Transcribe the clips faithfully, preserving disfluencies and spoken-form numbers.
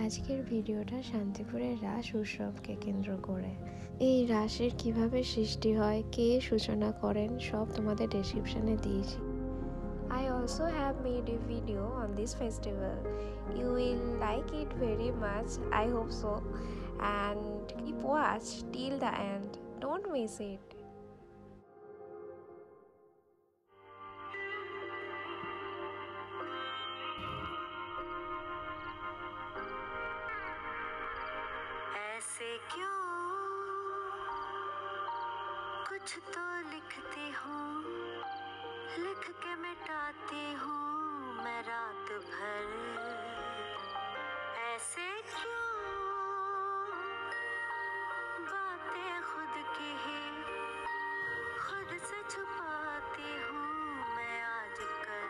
আজকের ভিডিওটা শান্তিপুরের রাস উৎসবকে কেন্দ্র করে। এই রাসের কিভাবে সৃষ্টি হয়, কে সূচনা করেন, সব তোমাদের ডেসক্রিপশনে দিয়েছি। I also have made a video on this festival. You will like it very much, I hope so. And keep watch till the end. Don't miss it. ऐसे क्यों कुछ तो लिखती हूँ, लिख के मिटाती हूँ मैं रात भर। ऐसे क्यों बातें खुद की ही खुद से छुपाती हूँ मैं आजकल।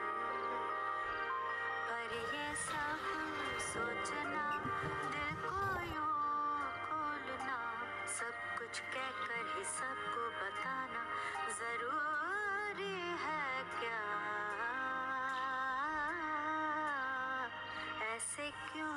पर ये सब सोचना, दिल को यूं खोलना, सब कुछ कहकर ही सबको बताना जरूरी है क्या? ऐसे क्यों?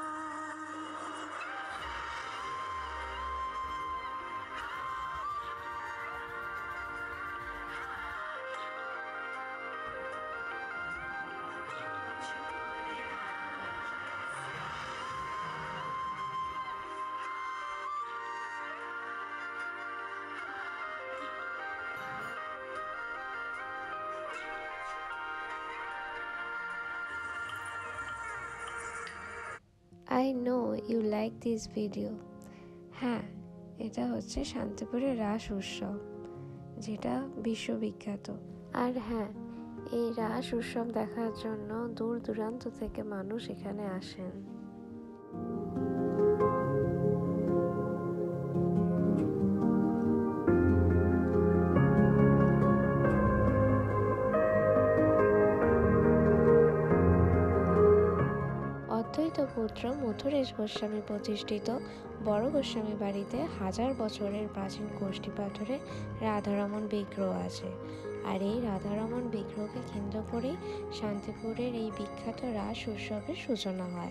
I know you like this video. হ্যাঁ, এটা হচ্ছে শান্তিপুরের রাস উৎসব, যেটা বিশ্ববিখ্যাত। আর হ্যাঁ, এই রাস উৎসব দেখার জন্য দূর দূরান্ত থেকে মানুষ এখানে আসেন। অদ্বৈত পুত্র মথুরেশ গোস্বামী প্রতিষ্ঠিত বড়গোস্বামী বাড়িতে হাজার বছরের প্রাচীন কোষ্ঠী পাথরে রাধারমণ বিগ্রহ আছে। আর এই রাধারমণ বিগ্রহকে কেন্দ্র করেই শান্তিপুরের এই বিখ্যাত রাস উৎসবের সূচনা হয়।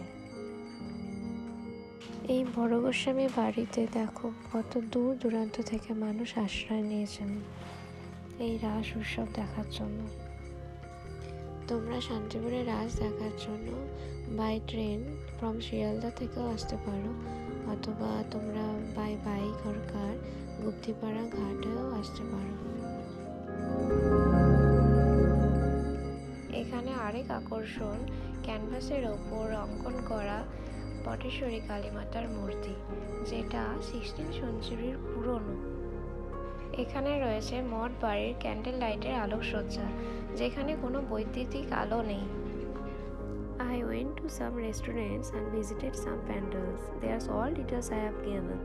এই বড়গোস্বামী বাড়িতে দেখো কত দূর দূরান্ত থেকে মানুষ আশ্রয় নিয়েছেন এই রাস উৎসব দেখার জন্য। তোমরা শান্তিপুরে রাস দেখার জন্য বাই ট্রেন ফ্রম শিয়ালদা থেকেও আসতে পারো, অথবা তোমরা বাই বাইক আর কার গুপ্তিপাড়া ঘাটেও আসতে পারো। এখানে আরেক আকর্ষণ ক্যানভাসের ওপর অঙ্কন করা পটেশ্বরী কালীমাতার মূর্তি, যেটা সিক্সটিন সেঞ্চুরির পুরনো। এখানে রয়েছে মঠ বাড়ির ক্যান্ডেল লাইটের আলোকসজ্জা, যেখানে কোনো বৈদ্যুতিক আলো নেই। I went to some restaurants and visited some pandels. There's all details I have given.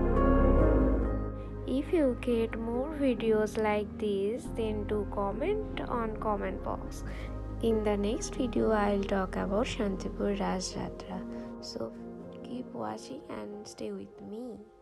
If you get more videos like this, then do comment on comment box. In the next video, I'll talk about Shantipur Ras Jatra. So keep watching and stay with me.